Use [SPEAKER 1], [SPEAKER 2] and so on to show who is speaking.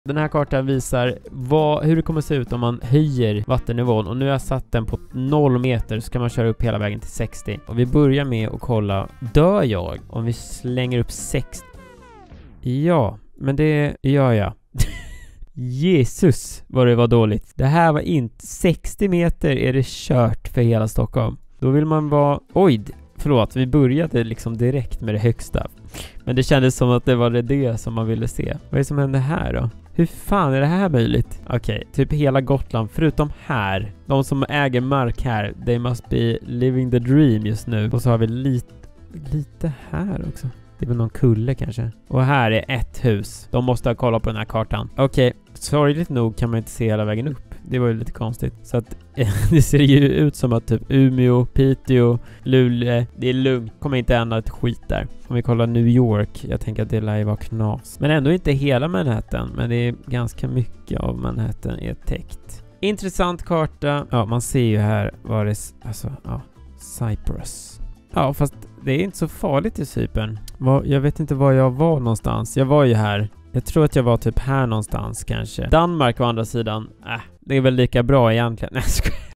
[SPEAKER 1] Den här kartan visar hur det kommer se ut om man höjer vattennivån. Och nu har jag satt den på 0 meter, så kan man köra upp hela vägen till 60. Och vi börjar med att kolla, dör jag om vi slänger upp 60? Ja, men det gör jag. Jesus, vad det var dåligt. Det här var inte 60 meter, är det kört för hela Stockholm. Då vill man vara... Oj, förlåt, vi började liksom direkt med det högsta. Men det kändes som att det var det som man ville se. Vad är det som händer här då? Hur fan är det här möjligt? Okej, typ hela Gotland, förutom här. De som äger mark här, they must be living the dream just nu. Och så har vi lite här också. Det är väl någon kulle kanske. Och här är ett hus. De måste ha kollat på den här kartan. Okej, sorgligt nog kan man inte se hela vägen upp. Det var ju lite konstigt. Så att det ser ju ut som att typ Umeå, Piteå, Luleå, det är lugnt. Kommer inte hända ett skit där. Om vi kollar New York, jag tänker att det lär ju vara knas. Men ändå inte hela Manhattan. Men det är ganska mycket av Manhattan är täckt. Intressant karta. Ja, man ser ju här var det... Alltså, ja. Cyprus. Ja, fast det är inte så farligt i Cypern. Jag vet inte var jag var någonstans. Jag var ju här. Jag tror att jag var typ här någonstans kanske. Danmark å andra sidan. Det är väl lika bra egentligen. Nej,